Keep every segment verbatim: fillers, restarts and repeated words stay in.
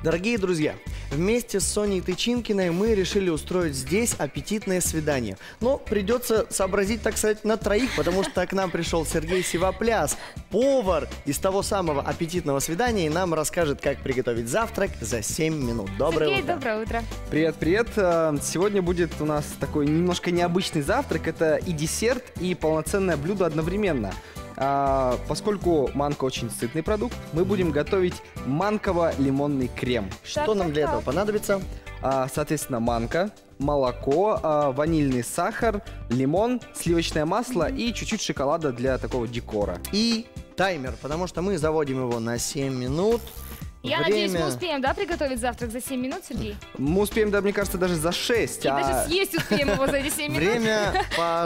Дорогие друзья, вместе с Соней Тычинкиной мы решили устроить здесь аппетитное свидание. Но придется сообразить, так сказать, на троих, потому что к нам пришел Сергей Сивопляс, повар из того самого аппетитного свидания, и нам расскажет, как приготовить завтрак за семь минут. Доброе Сергей, утро. доброе утро. Привет, привет. Сегодня будет у нас такой немножко необычный завтрак. Это и десерт, и полноценное блюдо одновременно. А, поскольку манка очень сытный продукт, мы будем готовить манково-лимонный крем. Что Так, нам так, для так. этого понадобится? А, соответственно, манка, молоко, а, ванильный сахар, лимон, сливочное масло и чуть-чуть шоколада для такого декора. И таймер, потому что мы заводим его на семь минут. Я Время... надеюсь, мы успеем, да, приготовить завтрак за семь минут, Сергей? Мы успеем, да, мне кажется, даже за шесть. И а... даже съесть успеем его за эти семь минут. Время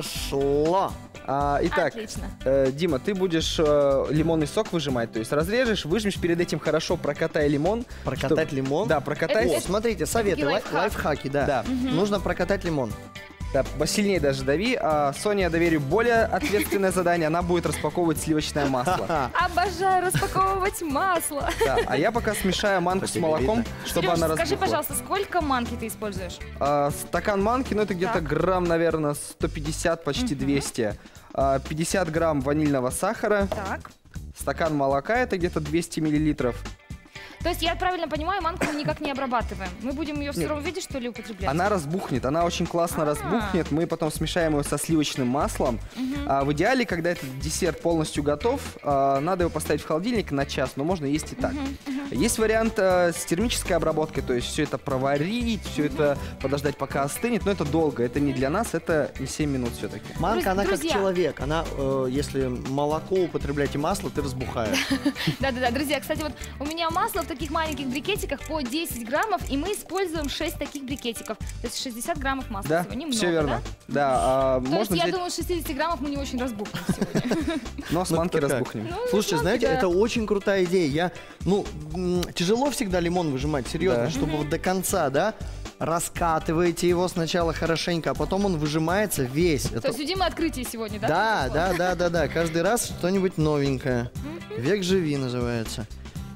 пошло. А, итак, Отлично. э, Дима, ты будешь э, лимонный сок выжимать, то есть разрежешь, выжмешь, перед этим хорошо прокатай лимон. Прокатать чтоб- лимон? Да, прокатай. О, смотрите, советы, такие лай- лайфхак. лайфхаки, да. Да. Нужно прокатать лимон. Да, посильнее даже дави. А Соне я доверю более ответственное задание, она будет распаковывать сливочное масло. Ха. Обожаю распаковывать масло. Да, а я пока смешаю манку По с тебе молоком, видно. чтобы Серёж, она скажи, разбухла. пожалуйста, сколько манки ты используешь? А, стакан манки, ну это где-то Так. грамм, наверное, сто пятьдесят, почти двести. А, пятьдесят грамм ванильного сахара, Так. стакан молока, это где-то двести миллилитров. То есть я правильно понимаю, манку мы никак не обрабатываем. Мы будем ее в Нет. сыром виде, что ли, употреблять? Она разбухнет, она очень классно А. разбухнет. Мы потом смешаем ее со сливочным маслом. А, в идеале, когда этот десерт полностью готов, а, надо его поставить в холодильник на час, но можно есть и так. Есть вариант а, с термической обработкой, то есть все это проварить, все это подождать, пока остынет, но это долго, это не для нас, это не семь минут все-таки. Манка, она как Друзья. человек. Она, э, если молоко употреблять и масло, ты разбухаешь. Да-да-да, друзья, кстати, вот у меня масло в таких маленьких брикетиках по десять граммов, и мы используем шесть таких брикетиков. То есть шестьдесят граммов масла Да, всего, немного, все верно. да? Да, а, То можно есть я взять, думаю, с шестидесяти граммов мы не очень разбухнем сегодня. но с Ну, манки это как? разбухнем. Ну, Слушайте, манки, знаете, да. это очень крутая идея. Я, ну, м, тяжело всегда лимон выжимать, серьезно, Да. чтобы вот до конца, да? Раскатываете его сначала хорошенько, а потом он выжимается весь. То Это... есть у Димы открытие сегодня, да? Да, произошло? да, да, да, да. Каждый раз что-нибудь новенькое. Век живи называется.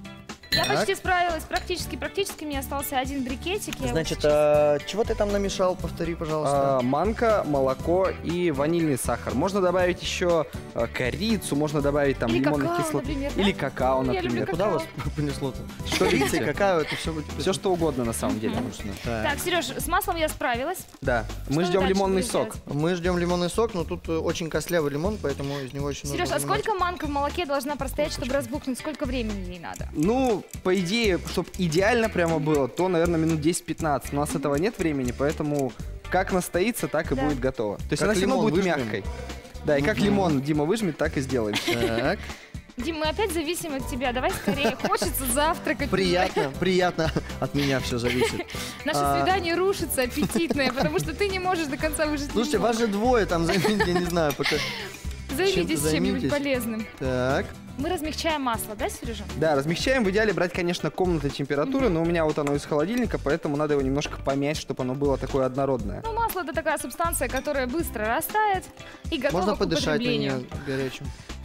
Я Так. почти справилась, практически, практически мне остался один брикетик. Я вот Значит, сейчас- а, чего ты там намешал? Повтори, пожалуйста. А, манка, молоко и ванильный сахар. Можно добавить еще а, корицу, можно добавить там Или лимонной какао, кислоты. например, да? Или какао, Ну, я люблю например. какао. Куда вас понесло-то? Что Корица и видите? какао, это все будет... Все что угодно на самом деле нужно. Так. Так, Сереж, с маслом я справилась. Да, мы мы ждем дальше лимонный будем сок. делать? Мы ждем лимонный сок, но тут э, очень костлявый лимон, поэтому из него очень Сереж, нужно а заниматься. сколько манка в молоке должна простоять, чтобы разбухнуть? Сколько времени ей надо? Ну, по идее, чтобы идеально прямо было, то, наверное, минут десять-пятнадцать. У нас этого нет времени, поэтому как настоится, так и Да. будет готово. То есть Как она все равно лимон будет выжмем? мягкой. Да, и как лимон Дима выжмет, так и сделаем. Так, Дим, мы опять зависим от тебя. Давай скорее. Хочется завтракать. приятно, приятно. От меня все зависит. Наше А. свидание рушится аппетитное, потому что ты не можешь до конца выжить. Слушайте, лимон. вас же двое, там, займите, я не знаю, пока... Займитесь чем-то чем-нибудь займитесь. полезным. Так, Мы размягчаем масло, да, Сережа? Да, размягчаем. В идеале брать, конечно, комнатной температуры, но у меня вот оно из холодильника, поэтому надо его немножко помять, чтобы оно было такое однородное. Ну, масло это такая субстанция, которая быстро растает и готова можно к подышать на употреблению. нее горячим.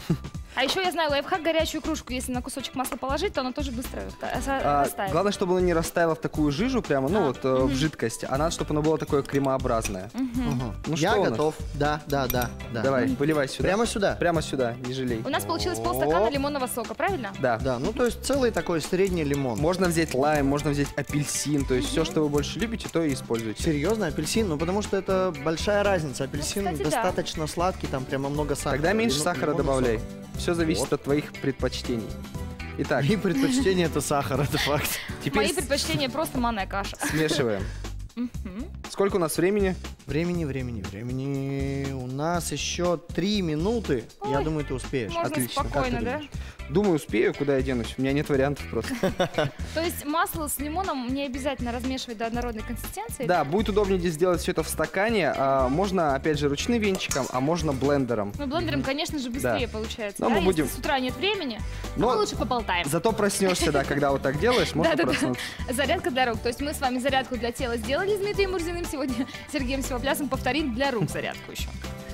А еще я знаю лайфхак: горячую кружку, если на кусочек масла положить, то оно тоже быстро ра- А, растает. главное, чтобы оно не растаяло в такую жижу прямо, ну А, вот э, в жидкость, а надо, чтобы оно было такое кремообразное. Ага. Ну Я что у нас? готов. Да, да, да, да. Давай, выливай сюда. Прямо сюда? Прямо сюда, не жалей. У нас получилось полстакана лимонного сока, правильно? Да. Да, ну то есть целый такой средний лимон. Можно взять лайм, можно взять апельсин, то есть все, что вы больше любите, то и используйте. Серьезно, апельсин? Ну потому что это большая разница. Апельсин Ну, кстати, да. достаточно сладкий, там прямо много сахара. Тогда меньше Лимон- сахара лимонный добавляй. сок. Все зависит Вот. от твоих предпочтений. Итак, И предпочтение это сахар, это факт. теперь Мои с- предпочтения просто манная каша. смешиваем. Мгм. Сколько у нас времени? Времени, времени, времени. У нас еще три минуты. Я Ой, думаю, ты успеешь. Можно Отлично. Как спокойно, ты да? думаешь? Думаю, успею, куда я денусь. У меня нет вариантов просто. То есть масло с лимоном не обязательно размешивать до однородной консистенции? Да, будет удобнее здесь сделать все это в стакане. а можно, опять же, ручным венчиком, а можно блендером. Ну, блендером, конечно же, быстрее получается. Но да? мы Если будем- с утра нет времени, Но- то мы лучше поболтаем. Зато проснешься, да, когда вот так делаешь, можно Да-да-да. проснуться. Зарядка для рук. То есть мы с вами зарядку для тела сделали с Дмитрием Мурзиным. Сегодня Сергеем Сивоплясом повторим для рук зарядку еще.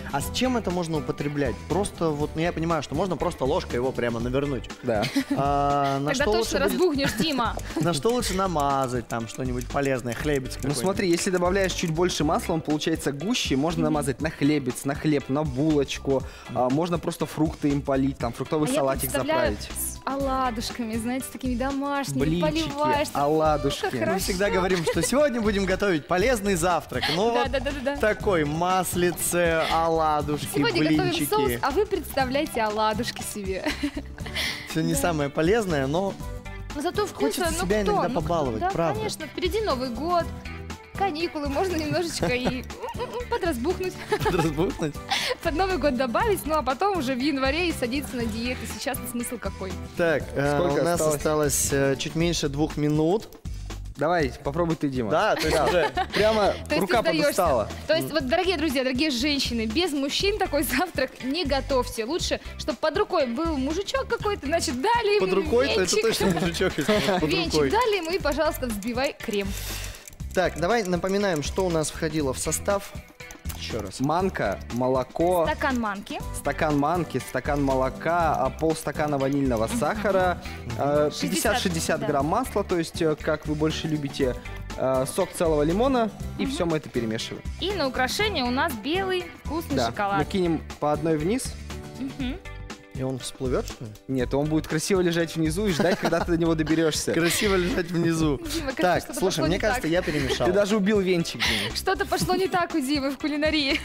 А с чем это можно употреблять? Просто вот, ну я понимаю, что можно просто ложкой его прямо навернуть. Да. А, на Тогда что точно лучше будет- разбухнешь, Дима. на что лучше намазать, там что-нибудь полезное, хлебец Ну какой-нибудь? смотри, если добавляешь чуть больше масла, он получается гуще, можно намазать на хлебец, на хлеб, на булочку, а, можно просто фрукты им полить, там фруктовый А я салатик представляю заправить. с оладушками, знаете, с такими домашними, Блинчики, поливаешь. оладушки. Как Мы хорошо. всегда говорим, что сегодня будем готовить полезный завтрак. Ну Да, вот да, да, да, да. такой маслице, оладушки, Сегодня готовим блинчики. соус, а вы представляете оладушки себе. Все не самое полезное, но Но зато вкусно, Хочется ну себя кто? иногда Ну, побаловать, да, правда. конечно, впереди Новый год, каникулы, можно немножечко и подразбухнуть, разбухнуть. под Новый год добавить, ну а потом уже в январе и садиться на диету. Сейчас смысл какой? Так, э, Сколько у нас осталось? осталось э, чуть меньше двух минут. Давай, попробуй ты, Дима. Да, то есть уже Прямо То есть рука ты сдаешься. подустала. То есть, вот, дорогие друзья, дорогие женщины, без мужчин такой завтрак не готовьте. Лучше, чтобы под рукой был мужичок какой-то, значит, дали ему под рукой-то это венчик. точно мужичок, если под Венчик рукой. дали ему и, пожалуйста, взбивай крем. Так, давай напоминаем, что у нас входило в состав. Еще раз. Манка, молоко, Стакан манки. стакан манки, стакан молока, а, полстакана ванильного сахара, э, пятьдесят-шестьдесят да. грамм масла, то есть э, как вы больше любите, э, сок целого лимона, и все мы это перемешиваем. И на украшение у нас белый вкусный Да, мы шоколад. кинем по одной вниз. Мгм. И он всплывет, что ли? Нет, он будет красиво лежать внизу и ждать, когда ты до него доберешься. Красиво лежать внизу. Дима, кажется, Так, что-то слушай, пошло мне не кажется, так. я перемешал. Ты даже убил венчик, Дима. Что-то пошло не так у Димы в кулинарии.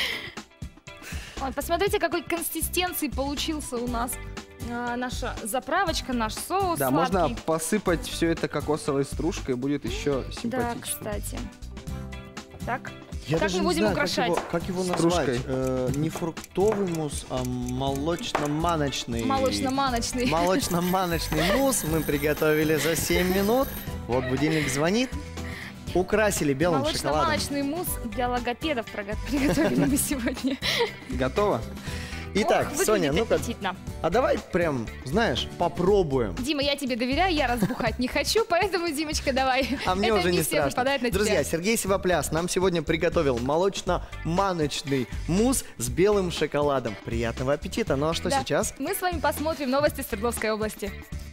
Ой, посмотрите, какой консистенции получился у нас а, наша заправочка, наш соус Да, сладкий. можно посыпать все это кокосовой стружкой, будет еще Да, симпатично. кстати. Так, Я как даже мы не будем знаю, украшать? Как его, как его Стружкой. назвать? Э, не фруктовый мусс, а молочно-маночный. Молочно-маночный. Молочно-маночный мусс мы приготовили за семь минут. Вот будильник звонит. Украсили белым шоколадом. Молочно-маночный мусс для логопедов прого- приготовили мы сегодня. Готово? Итак, Ох, Соня, выглядит ну-ка, аппетитно. а давай прям, знаешь, попробуем. Дима, я тебе доверяю, я разбухать не хочу, поэтому, Димочка, давай. А мне Это уже не миссия страшно. выпадает на Друзья, тебя. Сергей Сивопляс нам сегодня приготовил молочно-маночный мусс с белым шоколадом. Приятного аппетита. Ну а что Да. сейчас? Мы с вами посмотрим новости Свердловской области.